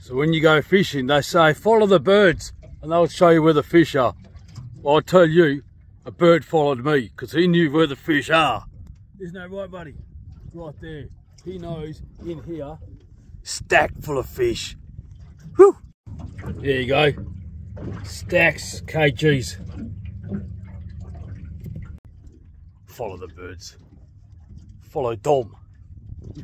So when you go fishing, they say follow the birds and they'll show you where the fish are. Well, I'll tell you, a bird followed me because he knew where the fish are. Isn't that right, buddy? Right there. He knows in here, stacked full of fish. Whew. There you go. Stacks, kgs. Follow the birds. Follow Dom.